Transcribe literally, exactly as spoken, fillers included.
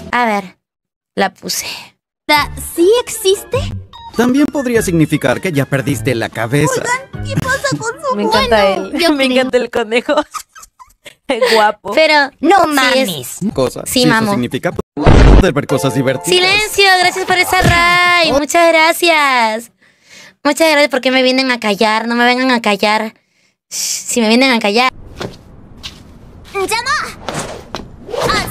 A ver, la puse. ¿Sí existe? También podría significar que ya perdiste la cabeza. Oigan, ¿qué pasa con su Me encanta él. Yo Me creo. encanta el conejo. Guapo. Pero... No sí mames. Cosa. Sí, si mamo. Eso significa poder ver cosas divertidas. Silencio, gracias por esa ray. Muchas gracias. Muchas gracias porque me vienen a callar. No me vengan a callar. Shh, si me vienen a callar. ¡Llama!